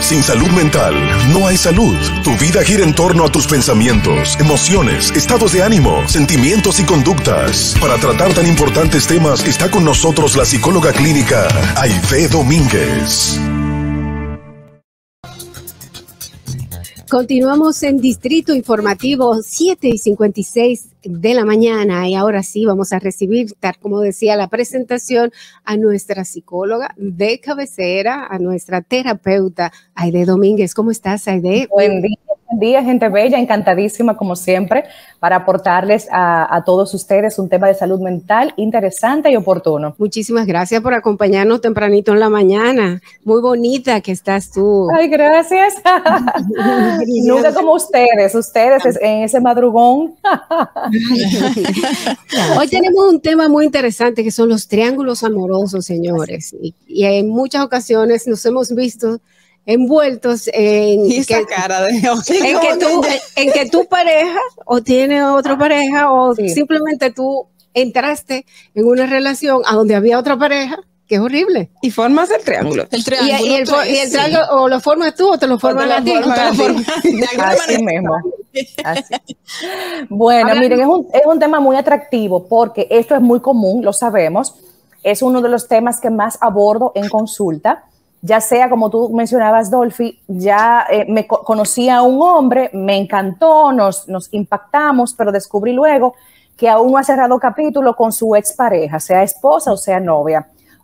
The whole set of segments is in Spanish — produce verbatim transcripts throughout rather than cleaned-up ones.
Sin salud mental, no hay salud. Tu vida gira en torno a tus pensamientos, emociones, estados de ánimo, sentimientos y conductas. Para tratar tan importantes temas, está con nosotros la psicóloga clínica Aide Domínguez. Continuamos en Distrito Informativo, siete y cincuenta y seis de la mañana, y ahora sí vamos a recibir, tal como decía la presentación, a nuestra psicóloga de cabecera, a nuestra terapeuta, Aide Domínguez. ¿Cómo estás, Aide? Buen día, buen día, gente bella, encantadísima como siempre, para aportarles a, a todos ustedes un tema de salud mental interesante y oportuno. Muchísimas gracias por acompañarnos tempranito en la mañana. Muy bonita que estás tú. Ay, gracias. Nunca como ustedes, ustedes en ese madrugón. Hoy tenemos un tema muy interesante que son los triángulos amorosos, señores, y, y en muchas ocasiones nos hemos visto envueltos en, y esa que, cara de, en, que tú, en que tu pareja o tiene otra pareja o sí. simplemente tú entraste en una relación a donde había otra pareja. Que es horrible. Y formas el triángulo. El triángulo. Y, y, el, y el triángulo, sí. O lo formas tú o te lo forman a ti. Así mismo. Así. Bueno, Ahora, miren, es un, es un tema muy atractivo porque esto es muy común, lo sabemos. Es uno de los temas que más abordo en consulta. Ya sea, como tú mencionabas, Dolphy, ya eh, me co conocí a un hombre, me encantó, nos, nos impactamos, pero descubrí luego que aún no ha cerrado capítulo con su expareja, sea esposa o sea novia.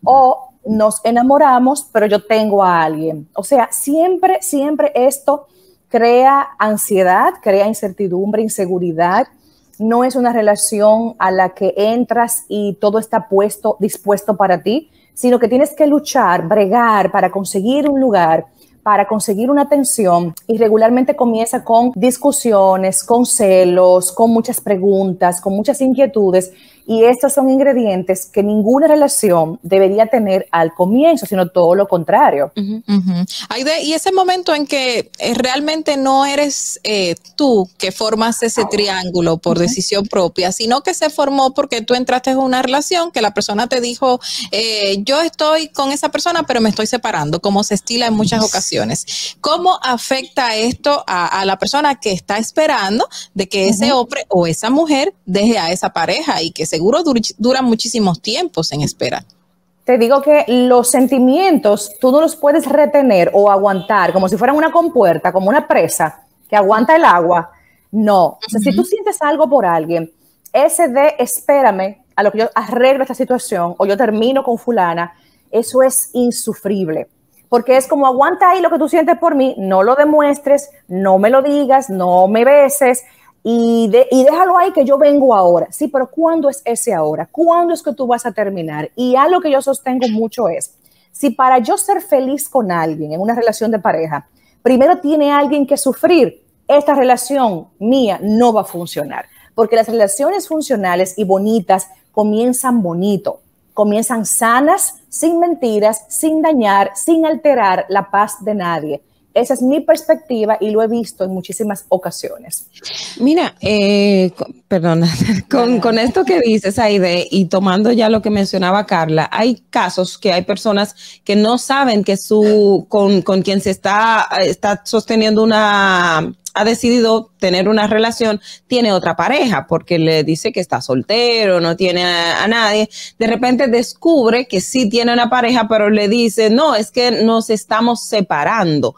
O nos enamoramos, pero yo tengo a alguien. O sea, siempre, siempre esto crea ansiedad, crea incertidumbre, inseguridad. No es una relación a la que entras y todo está puesto, dispuesto para ti, sino que tienes que luchar, bregar para conseguir un lugar, para conseguir una atención, y regularmente comienza con discusiones, con celos, con muchas preguntas, con muchas inquietudes, y estos son ingredientes que ninguna relación debería tener al comienzo, sino todo lo contrario. Uh-huh, uh-huh. Aide, y ese momento en que eh, realmente no eres eh, tú que formas ese triángulo por uh-huh. decisión propia, sino que se formó porque tú entraste en una relación que la persona te dijo, eh, yo estoy con esa persona, pero me estoy separando, como se estila en muchas ocasiones. ¿Cómo afecta esto a, a la persona que está esperando de que ese uh-huh. hombre o esa mujer deje a esa pareja y que se seguro dur duran muchísimos tiempos en espera? Te digo que los sentimientos tú no los puedes retener o aguantar como si fueran una compuerta, como una presa que aguanta el agua. No. O sea, uh-huh. si tú sientes algo por alguien, ese de espérame a lo que yo arreglo esta situación o yo termino con fulana, eso es insufrible. Porque es como aguanta ahí lo que tú sientes por mí, no lo demuestres, no me lo digas, no me beses, Y, de, y déjalo ahí que yo vengo ahora. Sí, pero ¿cuándo es ese ahora? ¿Cuándo es que tú vas a terminar? Y algo que yo sostengo mucho es, si para yo ser feliz con alguien en una relación de pareja, primero tiene alguien que sufrir, esta relación mía no va a funcionar. Porque las relaciones funcionales y bonitas comienzan bonito, comienzan sanas, sin mentiras, sin dañar, sin alterar la paz de nadie. Esa es mi perspectiva y lo he visto en muchísimas ocasiones. Mira, eh, perdona, con, con esto que dices, Aide, y tomando ya lo que mencionaba Carla, hay casos que hay personas que no saben que su, con, con quien se está, está sosteniendo una, ha decidido tener una relación, tiene otra pareja, porque le dice que está soltero, no tiene a, a nadie. De repente descubre que sí tiene una pareja, pero le dice, no, es que nos estamos separando.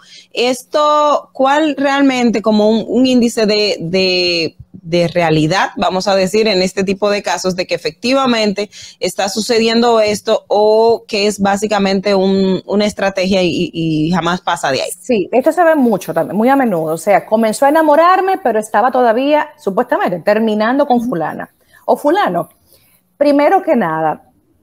Esto, ¿cuál realmente como un, un índice de, de, de realidad, vamos a decir, en este tipo de casos, de que efectivamente está sucediendo esto o que es básicamente un, una estrategia y, y jamás pasa de ahí? Sí, esto se ve mucho también, muy a menudo. O sea, comenzó a enamorarme, pero estaba todavía, supuestamente, terminando con fulana o fulano. Primero que nada,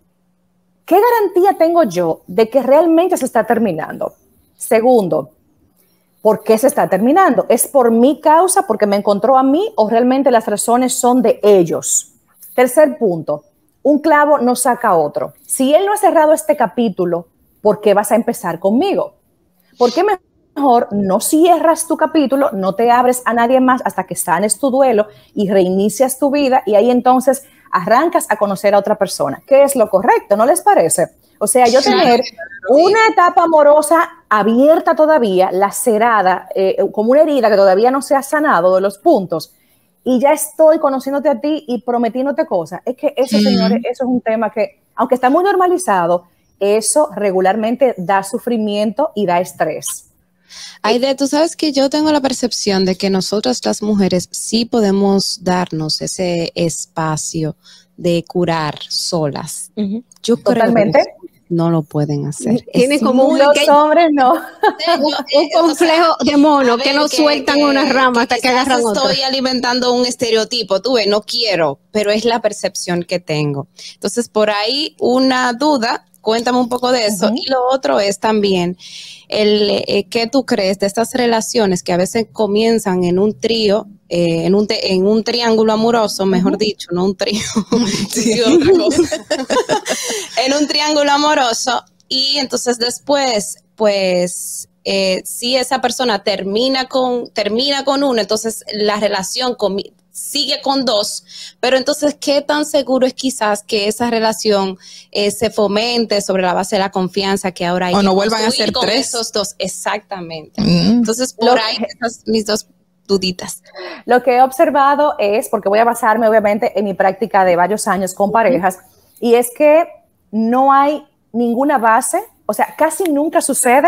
¿qué garantía tengo yo de que realmente se está terminando? Segundo, ¿por qué se está terminando? ¿Es por mi causa, porque me encontró a mí, o realmente las razones son de ellos? Tercer punto, un clavo no saca otro. Si él no ha cerrado este capítulo, ¿por qué vas a empezar conmigo? ¿Por qué mejor no cierras tu capítulo, no te abres a nadie más hasta que sanes tu duelo y reinicias tu vida, y ahí entonces arrancas a conocer a otra persona, que es lo correcto, ¿no les parece? O sea, yo tener una etapa amorosa abierta todavía, lacerada, eh, como una herida que todavía no se ha sanado de los puntos, y ya estoy conociéndote a ti y prometiéndote cosas. Es que eso, mm. señores, eso es un tema que, aunque está muy normalizado, eso regularmente da sufrimiento y da estrés. Aide, tú sabes que yo tengo la percepción de que nosotras las mujeres sí podemos darnos ese espacio de curar solas. Uh-huh. Yo Totalmente. creo que no lo pueden hacer. Tiene como un, los que, hombres no. un, un complejo o sea, de mono que no sueltan que, una rama hasta que, que agarran otra. Estoy alimentando un estereotipo, tú ves, no quiero, pero es la percepción que tengo. Entonces, por ahí una duda. Cuéntame un poco de eso. Uh-huh. Y lo otro es también el eh, ¿qué tú crees de estas relaciones que a veces comienzan en un trío, eh, en un te, en un triángulo amoroso, mejor uh-huh. dicho, no un trío, sí, otra cosa. En un triángulo amoroso y entonces después, pues, eh, si esa persona termina con termina con uno, entonces la relación con sigue con dos, pero entonces, ¿qué tan seguro es quizás que esa relación eh, se fomente sobre la base de la confianza que ahora hay? O no vuelvan a ser con tres. Esos dos, exactamente. Mm. Entonces, por Lo ahí, que, esas mis dos duditas. Lo que he observado es, porque voy a basarme obviamente en mi práctica de varios años con parejas, y es que no hay ninguna base, o sea, casi nunca sucede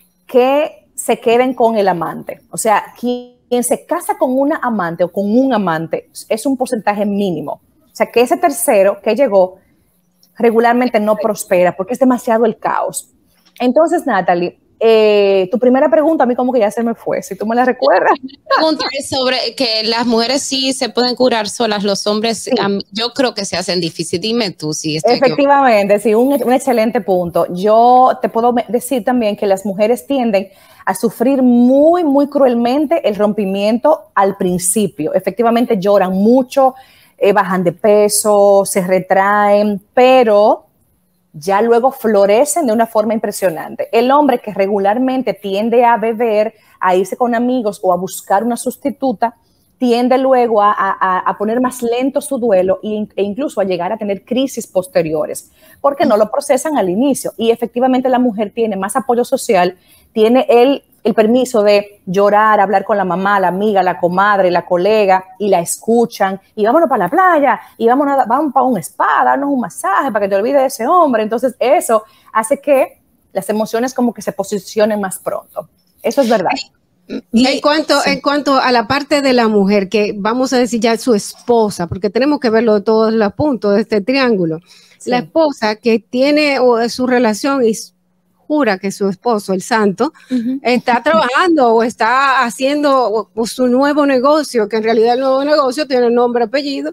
que se queden con el amante. O sea, quien Quien se casa con una amante o con un amante es un porcentaje mínimo. O sea, que ese tercero que llegó regularmente no prospera porque es demasiado el caos. Entonces, Natalie, eh, tu primera pregunta a mí como que ya se me fue, si tú me la recuerdas. Mi pregunta es sobre que las mujeres sí se pueden curar solas, los hombres, sí. um, yo creo que se hacen difícil. Dime tú si estoy Efectivamente, sí, un, un excelente punto. Yo te puedo decir también que las mujeres tienden a sufrir muy, muy cruelmente el rompimiento al principio. Efectivamente lloran mucho, eh, bajan de peso, se retraen, pero ya luego florecen de una forma impresionante. El hombre que regularmente tiende a beber, a irse con amigos o a buscar una sustituta, tiende luego a, a, a poner más lento su duelo e, e incluso a llegar a tener crisis posteriores, porque no lo procesan al inicio. Y efectivamente la mujer tiene más apoyo social, tiene el, el permiso de llorar, hablar con la mamá, la amiga, la comadre, la colega, y la escuchan, y vámonos para la playa, y vámonos, vamos para un spa, darnos un masaje para que te olvides de ese hombre. Entonces eso hace que las emociones como que se posicionen más pronto. Eso es verdad. Y en cuanto, sí. en cuanto a la parte de la mujer, que vamos a decir ya su esposa, porque tenemos que verlo de todos los puntos de este triángulo, sí. La esposa que tiene o, su relación y jura que su esposo, el santo, uh-huh. está trabajando o está haciendo o, o su nuevo negocio, que en realidad el nuevo negocio tiene nombre, apellido,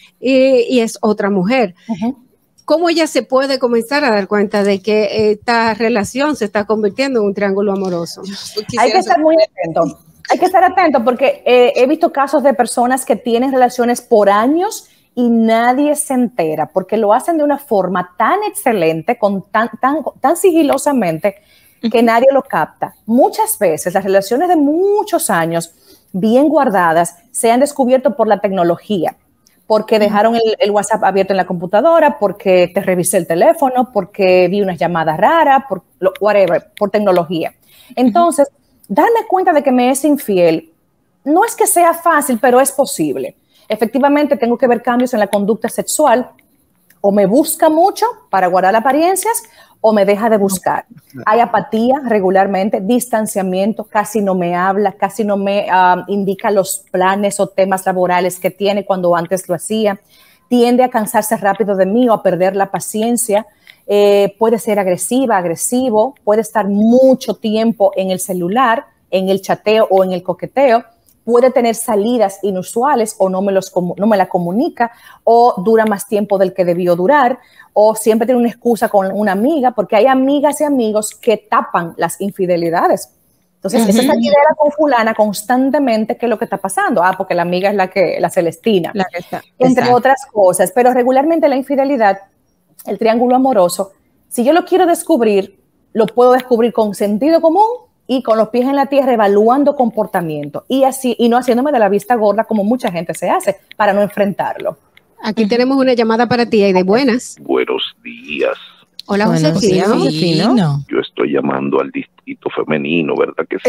y, y es otra mujer. Uh-huh. ¿Cómo ella se puede comenzar a dar cuenta de que esta relación se está convirtiendo en un triángulo amoroso? Hay que estar muy atento. Hay que estar atento porque eh, he visto casos de personas que tienen relaciones por años y nadie se entera porque lo hacen de una forma tan excelente, con tan, tan, tan sigilosamente que uh-huh. nadie lo capta. Muchas veces las relaciones de muchos años bien guardadas se han descubierto por la tecnología. Porque dejaron el, el WhatsApp abierto en la computadora, porque te revisé el teléfono, porque vi unas llamadas raras, por lo, whatever, por tecnología. Entonces, uh-huh. darme cuenta de que me es infiel no es que sea fácil, pero es posible. Efectivamente, tengo que ver cambios en la conducta sexual, o me busca mucho para guardar apariencias, o me deja de buscar. Hay apatía regularmente, distanciamiento, casi no me habla, casi no me uh, indica los planes o temas laborales que tiene cuando antes lo hacía. Tiende a cansarse rápido de mí o a perder la paciencia. Eh, puede ser agresiva, agresivo, puede estar mucho tiempo en el celular, en el chateo o en el coqueteo. Puede tener salidas inusuales o no me, los, no me la comunica, o dura más tiempo del que debió durar, o siempre tiene una excusa con una amiga, porque hay amigas y amigos que tapan las infidelidades. Entonces, uh-huh. esa salidera con fulana constantemente, ¿qué es lo que está pasando? Ah, porque la amiga es la que, la Celestina, la que está. Entre Exacto. otras cosas. Pero regularmente la infidelidad, el triángulo amoroso, si yo lo quiero descubrir, lo puedo descubrir con sentido común y con los pies en la tierra, evaluando comportamiento y así, y no haciéndome de la vista gorda como mucha gente se hace para no enfrentarlo. Aquí uh-huh. tenemos una llamada para ti, Aide. Buenas. Buenos días. Hola, Josefino. Buenos días, Josefino. Yo estoy llamando al distrito femenino, ¿verdad que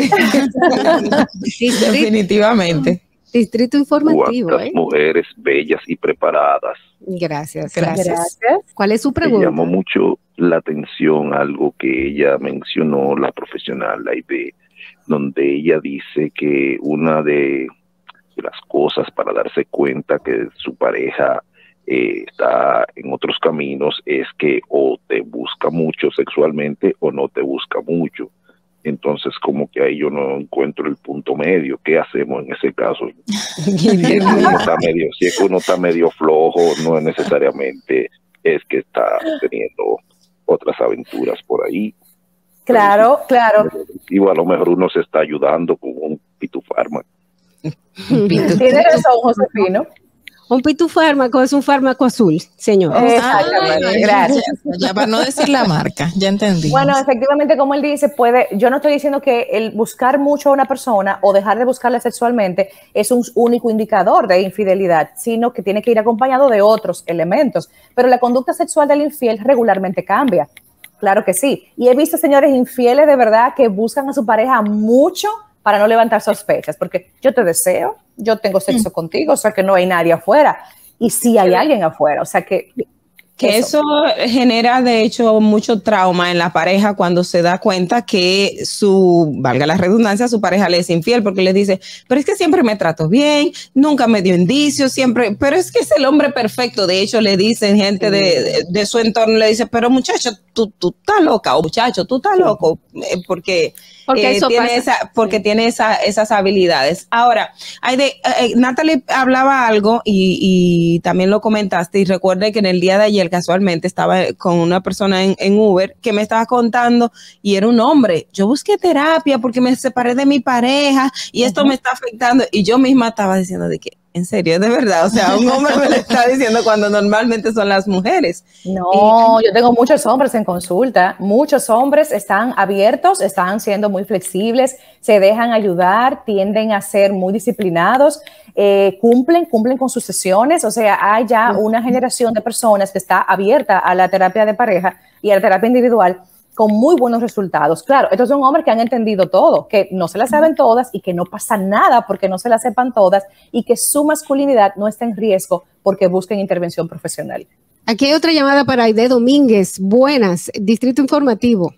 sí? Definitivamente. Distrito informativo. ¿Cuántas ¿eh? mujeres bellas y preparadas? Gracias, gracias. gracias. ¿Cuál es su pregunta? Me llamó mucho la atención algo que ella mencionó, la profesional Aide, donde ella dice que una de las cosas para darse cuenta que su pareja eh, está en otros caminos es que o te busca mucho sexualmente o no te busca mucho. Entonces, como que ahí yo no encuentro el punto medio. ¿Qué hacemos en ese caso? Si es que uno está medio, si es que uno está medio flojo, no es necesariamente es que está teniendo otras aventuras por ahí. Claro, si, claro. Y a lo mejor uno se está ayudando con un pitufármaco. Tiene razón, Josefino. Un pitufármaco es un fármaco azul, señor. Exactamente, Ay, gracias. Ya para no decir la marca, ya entendí. Bueno, efectivamente, como él dice, puede, yo no estoy diciendo que el buscar mucho a una persona o dejar de buscarla sexualmente es un único indicador de infidelidad, sino que tiene que ir acompañado de otros elementos. Pero la conducta sexual del infiel regularmente cambia. Claro que sí. Y he visto señores infieles de verdad que buscan a su pareja mucho para no levantar sospechas, porque yo te deseo, yo tengo sexo mm. contigo, o sea que no hay nadie afuera, y sí hay alguien afuera, o sea que... Que eso. eso genera, de hecho, mucho trauma en la pareja cuando se da cuenta que su, valga la redundancia, su pareja le es infiel, porque le dice, pero es que siempre me trato bien, nunca me dio indicios, siempre, pero es que es el hombre perfecto. De hecho, le dicen gente sí. de, de, de su entorno, le dice, pero muchacho, tú, tú estás loca, o muchacho, tú estás sí. loco, eh, porque... Porque, eh, eso tiene, esa, porque sí. tiene esa, esas habilidades. Ahora, Aide, eh, Natalie hablaba algo y, y también lo comentaste, y recuerde que en el día de ayer casualmente estaba con una persona en, en Uber que me estaba contando y era un hombre. Yo busqué terapia porque me separé de mi pareja y esto uh-huh. me está afectando, y yo misma estaba diciendo de que, en serio, de verdad, o sea, un hombre me lo está diciendo cuando normalmente son las mujeres. No, y, yo tengo muchos hombres en consulta, muchos hombres están abiertos, están siendo muy flexibles, se dejan ayudar, tienden a ser muy disciplinados, eh, cumplen, cumplen con sus sesiones, o sea, hay ya una generación de personas que está abierta a la terapia de pareja y a la terapia individual, con muy buenos resultados. Claro, estos son hombres que han entendido todo, que no se las saben todas y que no pasa nada porque no se las sepan todas y que su masculinidad no está en riesgo porque busquen intervención profesional. Aquí hay otra llamada para Aide Domínguez. Buenas, Distrito Informativo.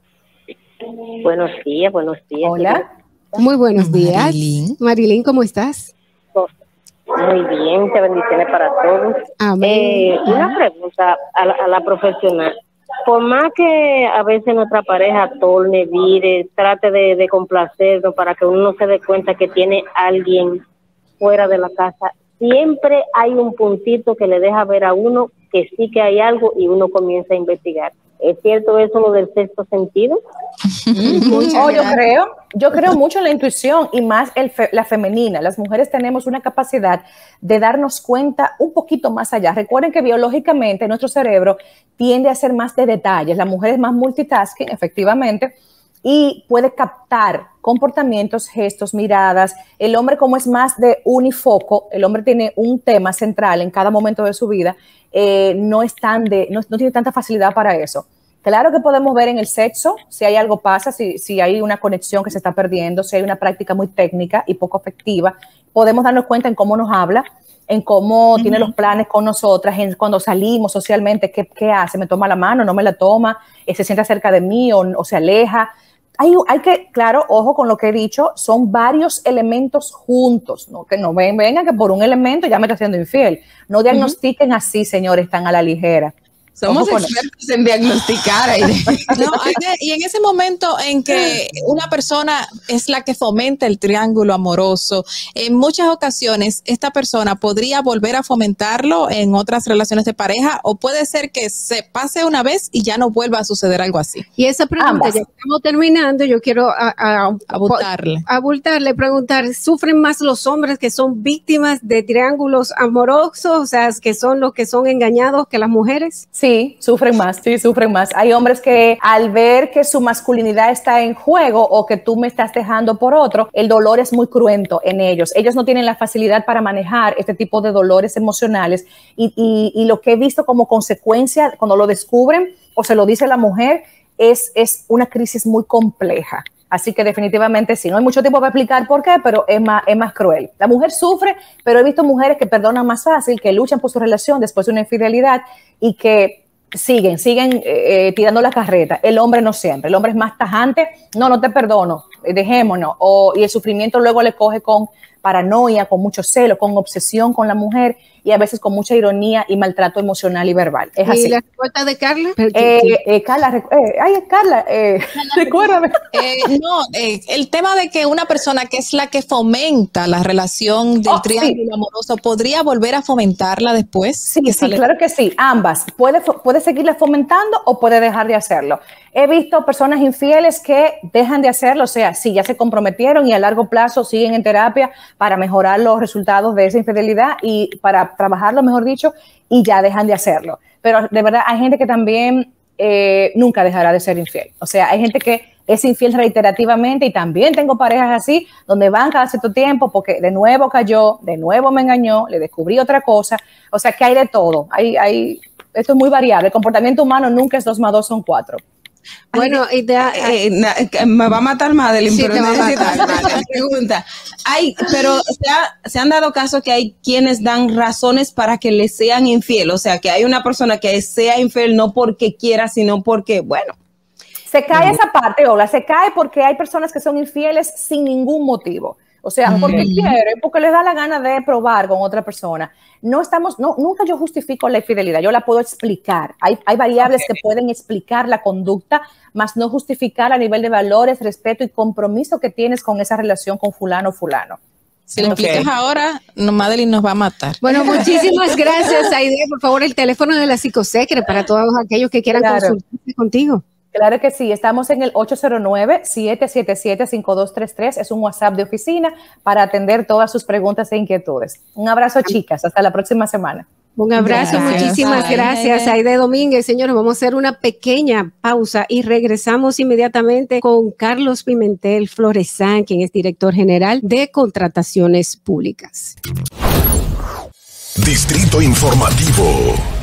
Buenos días, buenos días. Hola. Muy buenos días. Marilyn. Marilyn, ¿cómo estás? Muy bien, muchas bendiciones para todos. Amén. Eh, una pregunta a la, a la profesional. Por más que a veces nuestra pareja torne, vire, trate de, de complacernos para que uno no se dé cuenta que tiene alguien fuera de la casa, siempre hay un puntito que le deja ver a uno que sí que hay algo y uno comienza a investigar. ¿Es cierto eso lo del sexto sentido? Oh, yo creo, yo creo mucho en la intuición y más el fe, la femenina. Las mujeres tenemos una capacidad de darnos cuenta un poquito más allá. Recuerden que biológicamente nuestro cerebro tiende a ser más de detalles. La mujer es más multitasking, efectivamente, y puede captar comportamientos, gestos, miradas. El hombre, como es más de unifoco, el hombre tiene un tema central en cada momento de su vida, eh, no, es tan de, no, no tiene tanta facilidad para eso. Claro que podemos ver en el sexo si hay algo pasa, si, si hay una conexión que se está perdiendo, si hay una práctica muy técnica y poco afectiva. Podemos darnos cuenta en cómo nos habla, en cómo uh-huh. tiene los planes con nosotras, en cuando salimos socialmente, qué, qué hace, me toma la mano, no me la toma, eh, se sienta cerca de mí o, o se aleja. Hay, hay que, claro, ojo con lo que he dicho, son varios elementos juntos, ¿no? Que no ven, vengan que por un elemento ya me está haciendo infiel. No diagnostiquen uh-huh. así, señores, tan a la ligera. Somos expertos en diagnosticar. No, y en ese momento en que una persona es la que fomenta el triángulo amoroso, en muchas ocasiones esta persona podría volver a fomentarlo en otras relaciones de pareja, o puede ser que se pase una vez y ya no vuelva a suceder algo así. Y esa pregunta, Ambas. Ya estamos terminando, yo quiero a, a, abultarle. abultarle, preguntar, ¿sufren más los hombres que son víctimas de triángulos amorosos, o sea, que son los que son engañados, que las mujeres? Sí. Sí, sufren más, sí, sufren más. Hay hombres que al ver que su masculinidad está en juego o que tú me estás dejando por otro, el dolor es muy cruento en ellos. Ellos no tienen la facilidad para manejar este tipo de dolores emocionales y, y, y lo que he visto como consecuencia cuando lo descubren o se lo dice la mujer es, es una crisis muy compleja. Así que definitivamente sí, no hay mucho tiempo para explicar por qué, pero es más, es más cruel. La mujer sufre, pero he visto mujeres que perdonan más fácil, que luchan por su relación después de una infidelidad y que siguen, siguen eh, tirando la carreta. El hombre no siempre, el hombre es más tajante, no, no te perdono, dejémonos. O, y el sufrimiento luego le coge con paranoia, con mucho celo, con obsesión con la mujer y a veces con mucha ironía y maltrato emocional y verbal. Es así. ¿Y la respuesta de Carla? Eh, eh, Carla, eh, ay, Carla, eh, recuérdame. Eh, no, eh, el tema de que una persona que es la que fomenta la relación del oh, triángulo sí. amoroso, ¿podría volver a fomentarla después? Sí, sí, sale? claro que sí, ambas. Puede, puede seguirla fomentando o puede dejar de hacerlo. He visto personas infieles que dejan de hacerlo, o sea, sí, ya se comprometieron y a largo plazo siguen en terapia para mejorar los resultados de esa infidelidad y para trabajarlo, mejor dicho, y ya dejan de hacerlo. Pero de verdad hay gente que también eh, nunca dejará de ser infiel. O sea, hay gente que es infiel reiterativamente y también tengo parejas así, donde van cada cierto tiempo porque de nuevo cayó, de nuevo me engañó, le descubrí otra cosa. O sea, que hay de todo. Hay, hay, esto es muy variable. El comportamiento humano nunca es dos más dos son cuatro. Bueno, Ay, idea, eh, na, me va a matar Madeline, sí, pero te va a necesito matar, hacer una pregunta. Hay, pero se, ha, se han dado casos que hay quienes dan razones para que le sean infiel, o sea, que hay una persona que sea infiel no porque quiera, sino porque, bueno. Se cae esa parte, Ola, se cae porque hay personas que son infieles sin ningún motivo. O sea, porque mm. quieren, porque les da la gana de probar con otra persona. No estamos, no, nunca yo justifico la infidelidad, yo la puedo explicar. Hay, hay variables okay. que pueden explicar la conducta, más no justificar a nivel de valores, respeto y compromiso que tienes con esa relación con fulano o fulano. Si lo explicas okay. ahora, no, Madeline nos va a matar. Bueno, muchísimas gracias, Aide. Por favor, el teléfono de la Psicosecre para todos aquellos que quieran claro. consultarse contigo. Claro que sí, estamos en el ocho cero nueve, siete siete siete, cinco dos tres tres, es un WhatsApp de oficina para atender todas sus preguntas e inquietudes. Un abrazo, chicas, hasta la próxima semana. Un abrazo, gracias. Muchísimas Ay, gracias, Aide Domínguez. Señores, vamos a hacer una pequeña pausa y regresamos inmediatamente con Carlos Pimentel Floresán, quien es director general de Contrataciones Públicas. Distrito Informativo.